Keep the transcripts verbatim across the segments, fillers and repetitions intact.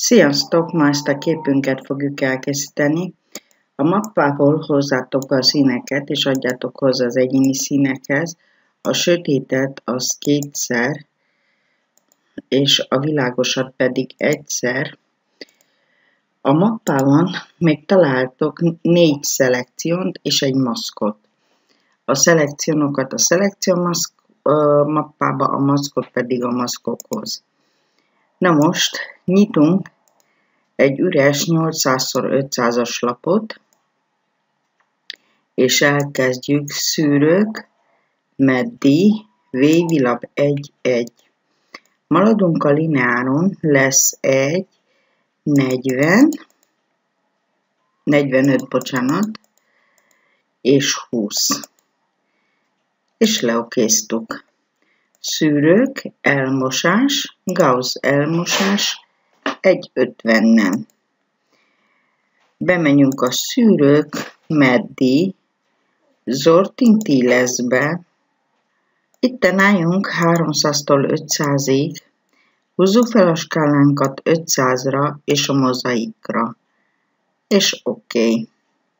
Sziasztok! Ma ezt a képünket fogjuk elkészíteni. A mappából hozzátok a színeket, és adjátok hozzá az egyéni színekhez. A sötétet az kétszer, és a világosat pedig egyszer. A mappában még találtok négy szelekciót és egy maszkot. A szelekciónokat a szelekció maszk, mappába, a maszkot pedig a maszkokhoz. Na most nyitunk egy üres nyolcszáz szor ötszázas lapot, és elkezdjük szűrők, meddi, vévilap egy egy. Maradunk a lineáron, lesz egy, negyven, negyvenöt, bocsánat, és húsz. És leokéztuk. Szűrők, elmosás, Gauss elmosás, egy ötven nem. Bemegyünk a szűrők, meddi, Zortin-Tillesbe. Itten álljunk háromszáztól ötszázig, húzzuk fel a skálánkat ötszázra és a mozaikra. És oké. Okay.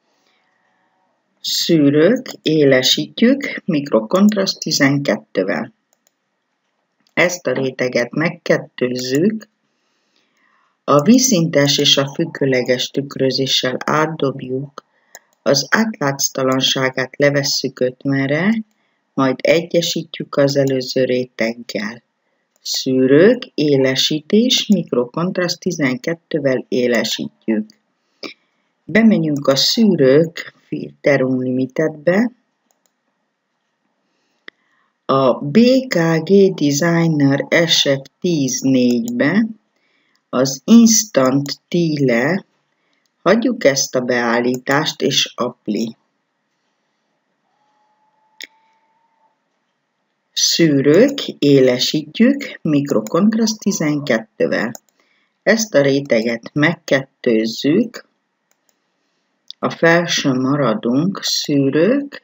Szűrők, élesítjük, mikrokontraszt tizenkettővel. Ezt a réteget megkettőzzük, a vízszintes és a függőleges tükrözéssel átdobjuk, az átlátsztalanságát levesszük ötvenre, majd egyesítjük az előző réteggel. Szűrők, élesítés, mikrokontraszt tizenkettővel élesítjük. Bemegyünk a szűrők Filter Unlimitedbe, a bé ká gé Designer es ef tíz négybe, az Instant Tile, hagyjuk ezt a beállítást és Apply. Szűrők, élesítjük, mikrokontraszt tizenkettővel. Ezt a réteget megkettőzzük, a felsőn maradunk, szűrők,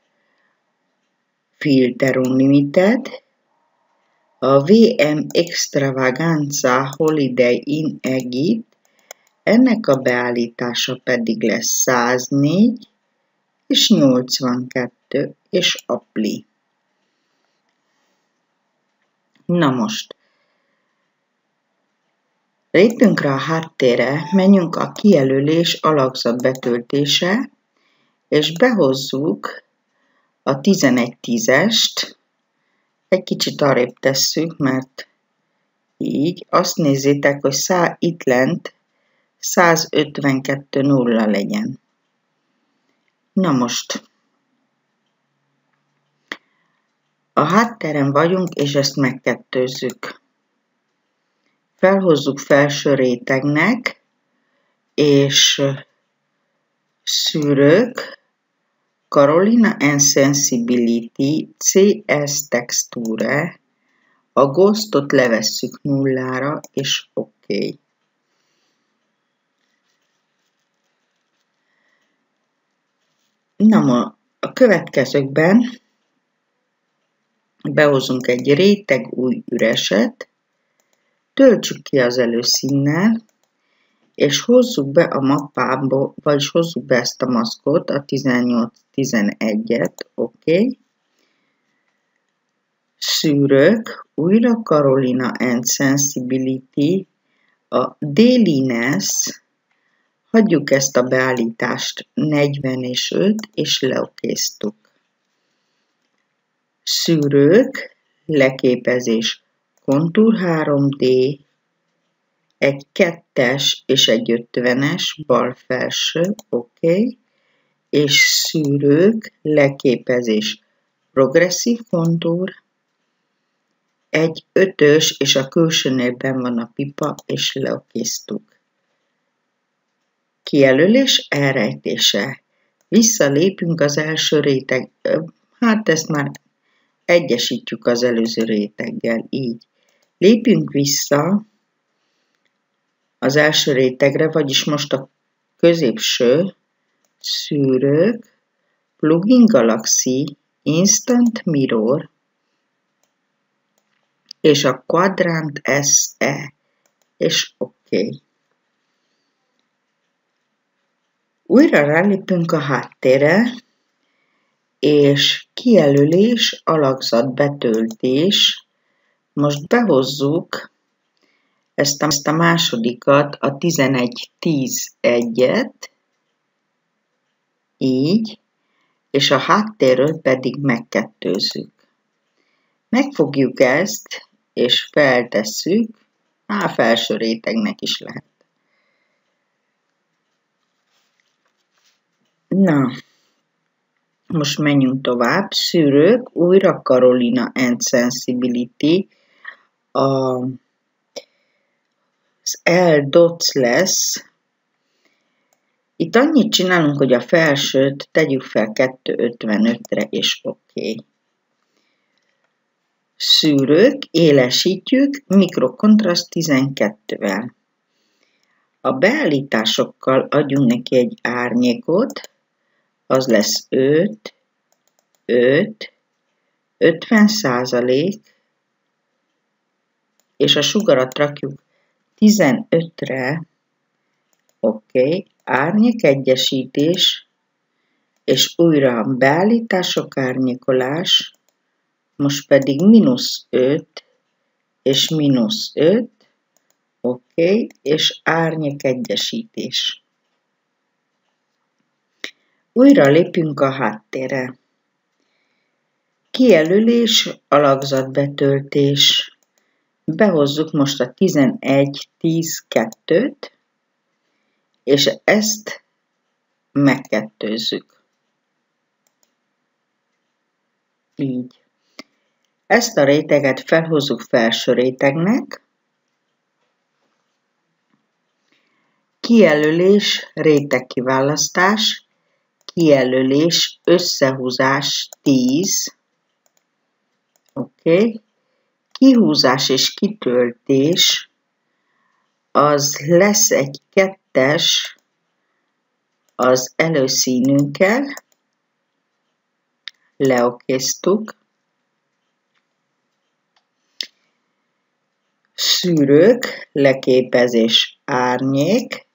Filter Unlimited, a vé em Extravaganza Holiday in Egypt, ennek a beállítása pedig lesz száznégy és nyolcvankettő és Apply. Na most, lépjünk rá a háttérre, menjünk a kijelölés alakzat betöltése, és behozzuk a tizenegy tízest, egy kicsit arrébb tesszük, mert így, azt nézzétek, hogy szá, itt lent százötvenkettő nulla legyen. Na most, a hátteren vagyunk, és ezt megkettőzzük. Felhozzuk felső rétegnek, és szűrők, Carolina and Sensibility, cé es Texture, a Ghostot levesszük nullára, és oké. Okay. Na ma a következőkben behozunk egy réteg új üreset, töltsük ki az előszínnel, és hozzuk be a mappába, vagyis hozzuk be ezt a maszkot, a tizennyolc tizenegyet, oké. Okay. Szűrők, újra Carolina and Sensibility, a Dailiness, hagyjuk ezt a beállítást negyven és öt, és leokéztuk. Szűrők, leképezés, kontúr három dé, egy kettes és egy ötvenes, bal felső, oké, okay. És szűrők, leképezés, progresszív kontúr, egy ötös, és a külsőnél benn van a pipa, és leokéztuk. Kijelölés, elrejtése. Visszalépünk az első réteg, hát ezt már egyesítjük az előző réteggel, így. Lépjünk vissza az első rétegre, vagyis most a középső, szűrők, Plugin Galaxy, Instant Mirror, és a Quadrant es e, és oké. Okay. Újra rálépünk a háttérre, és kijelölés, alakzat, betöltés. Most behozzuk ezt a, ezt a másodikat, a tizenegy tíz egyet, így, és a háttérről pedig megkettőzzük. Megfogjuk ezt, és feltesszük, á, felső rétegnek is lehet. Na, most menjünk tovább. Szűrők, újra Carolina and Sensibility. A, az L dots lesz. Itt annyit csinálunk, hogy a felsőt tegyük fel kétszázötvenötre, és oké. Okay. Szűrők, élesítjük, mikrokontraszt tizenkettővel. A beállításokkal adjunk neki egy árnyékot, az lesz öt, öt, ötven százalék, és a sugarat rakjuk tizenötre, oké, okay. Árnyék egyesítés, és újra beállítások, árnyékolás, most pedig mínusz öt, és mínusz öt, oké, okay. És árnyék egyesítés. Újra lépünk a háttérre. Kijelölés, alakzatbetöltés. Behozzuk most a tizenegy tíz kettőt, és ezt megkettőzzük. Így. Ezt a réteget felhozzuk felső rétegnek. Kijelölés, rétegkiválasztás. Kijelölés, összehúzás tíz. Oké. Okay. Kihúzás és kitöltés, az lesz egy kettes az előszínünkkel. Leokéztuk. Szűrők, leképezés, árnyék.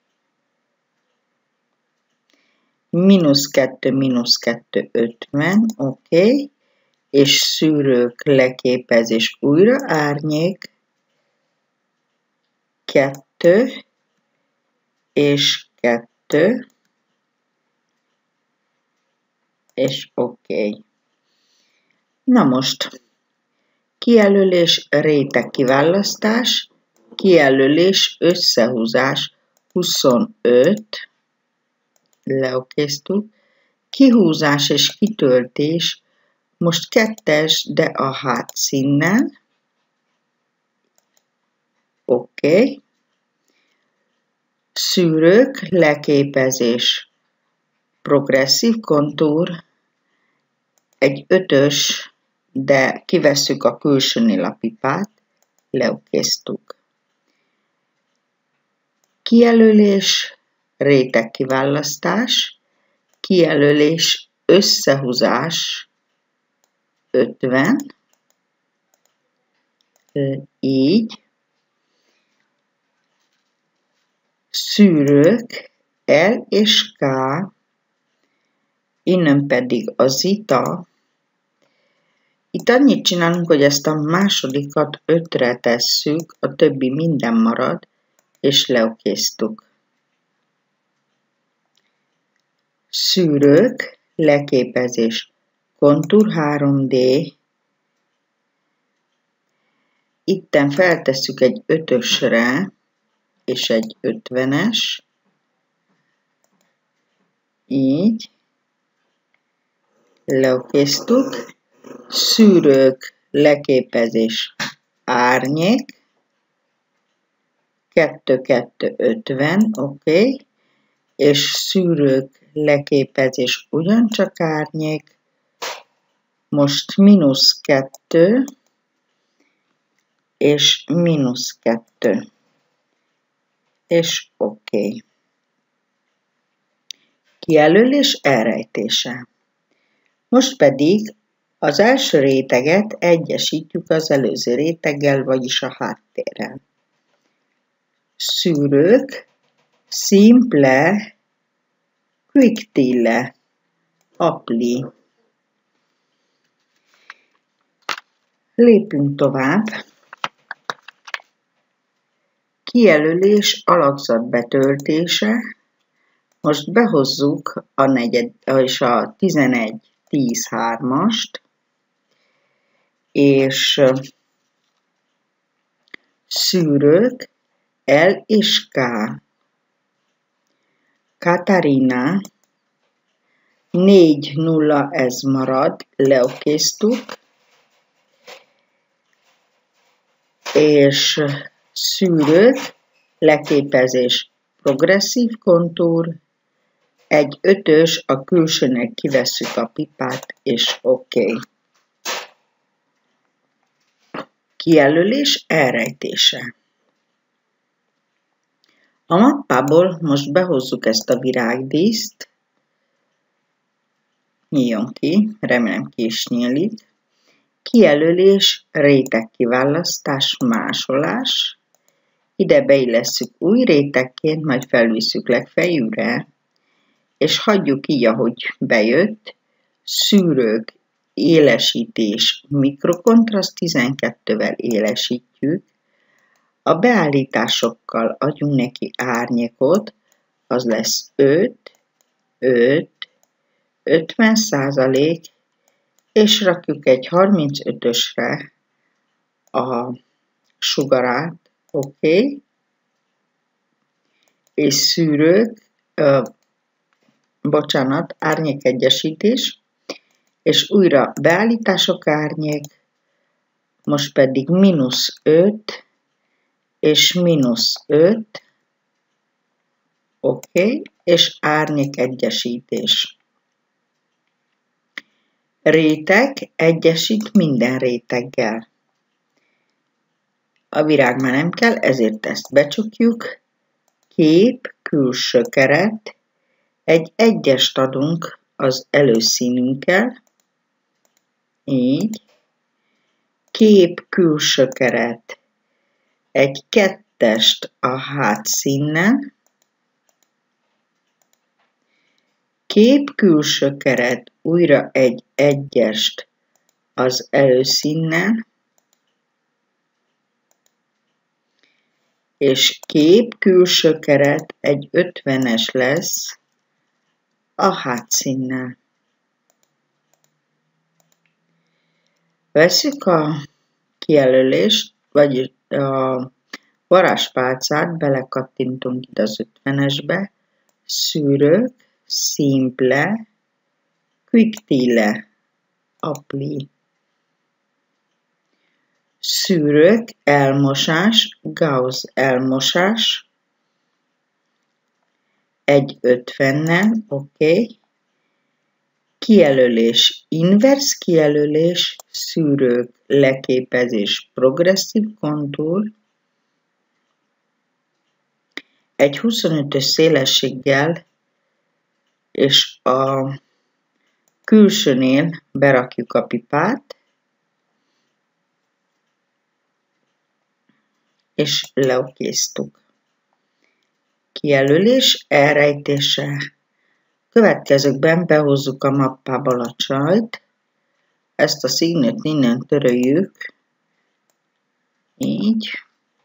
Mínusz kettő, mínusz kettő, ötven, oké. Okay. És szűrők, leképezés, újra árnyék. Kettő, és kettő. És oké. Okay. Na most, kijelölés, rétegkiválasztás, kijelölés, összehúzás, huszonöt, leokéztuk, kihúzás és kitöltés, most kettes, de a hátszínnel, oké, okay. Szűrők, leképezés, progresszív kontúr, egy ötös, de kivesszük a külső nélapipát, leokéztuk. Kijelölés, rétegkiválasztás, kijelölés, összehúzás, ötven, így, szűrők, L és K, innen pedig a zita. Itt annyit csinálunk, hogy ezt a másodikat ötre tesszük, a többi minden marad, és leokéztuk. Szűrők, leképezés, kontúr három dé, itten feltesszük egy ötösre, és egy ötvenes, így, leokéztuk, szűrők, leképezés, árnyék, kettő kettő ötven, oké, okay. És szűrők, leképezés, ugyancsak árnyék, most mínusz kettő, és mínusz kettő, és oké. Okay. Kijelölés, elrejtése. Most pedig az első réteget egyesítjük az előző réteggel, vagyis a háttérrel. Szűrők, simple Quick-Tille, Appli. Lépünk tovább. Kijelölés alakzat betöltése. Most behozzuk a negyed és a tizenegy tíz hármast, és szűrők L és K. Katarina négy nulla, ez marad, leokéztuk, és szűrők, leképezés, progresszív kontúr, egy ötös, a külsőnek kivesszük a pipát, és oké. Okay. Kijelölés, elrejtése. A mappából most behozzuk ezt a virágdíszt, nyíljon ki, remélem ki is nyílik. Kijelölés, rétegkiválasztás, másolás. Ide beillesszük új rétegként, majd felvisszük legfeljűre, és hagyjuk így, ahogy bejött. Szűrők, élesítés, mikrokontraszt tizenkettővel élesítjük. A beállításokkal adjunk neki árnyékot, az lesz öt, öt, ötven százalék, és rakjuk egy harmincötösre a sugarát, oké, okay. És szűrők, ö, bocsánat, árnyékegyesítés, és újra beállítások árnyék, most pedig mínusz öt, és mínusz öt, oké, okay. És árnyékegyesítés. Réteg egyesít minden réteggel. A virág már nem kell, ezért ezt becsukjuk. Kép, külső keret, egy egyest adunk az előszínünkkel, így. Kép, külső keret, egy kettest a hátszínnel. Kép, külső keret, újra egy egyest az előszínnel, és kép, külső keret, egy ötvenes lesz a hátszínnel. Veszük a kijelölést, vagy a varázspálcát, belekattintunk ide az ötvenesbe, szűrők, Simple, Quick-Tille, Appli. Szűrők, elmosás, Gauss elmosás, egy ötvennel, oké. Okay. Kijelölés, inverse kijelölés, szűrők, leképezés, progresszív kontúr, egy huszonötös szélességgel, és a külsőnél berakjuk a pipát, és leokéztuk. Kijelölés, elrejtése. Következőkben behozzuk a mappába a csajt, ezt a színet innen töröljük, így.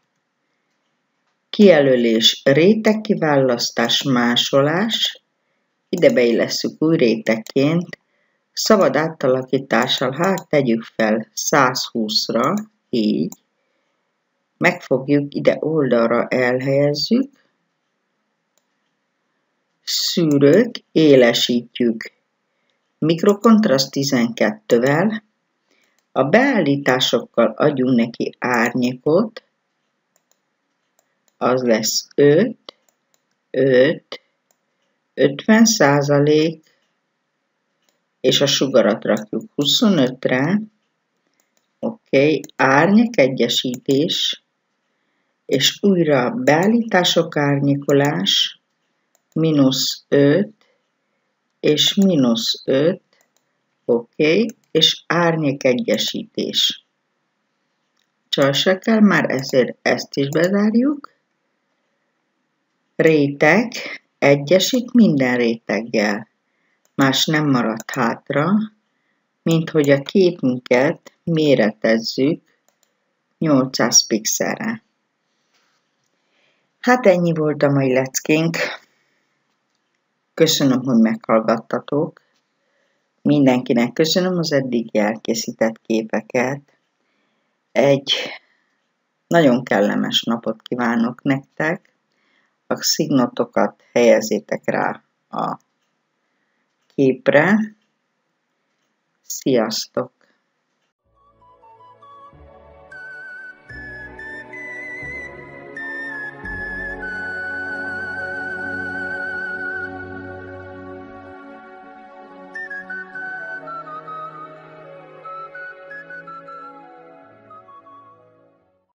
Kijelölés, rétegkiválasztás, másolás, ide beillesszük új rétegként, szabad átalakítással, hát tegyük fel százhúszra, így. Megfogjuk, ide oldalra elhelyezzük, szűrők, élesítjük, mikrokontraszt tizenkettővel, a beállításokkal adjunk neki árnyékot, az lesz öt, öt, ötven százalék, és a sugarat rakjuk huszonötre, oké, okay. Árnyékegyesítés, és újra beállítások, árnyékolás, mínusz öt, és mínusz öt, oké, okay. És árnyékegyesítés. Csaj se kell, már ezért ezt is bezárjuk. Réteg, egyesít minden réteggel, más nem maradt hátra, mint hogy a képünket méretezzük nyolcszáz pixelre. Hát ennyi volt a mai leckénk. Köszönöm, hogy meghallgattatok. Mindenkinek köszönöm az eddig elkészített képeket. Egy nagyon kellemes napot kívánok nektek. A szignotokat helyezzétek rá a képre. Sziasztok!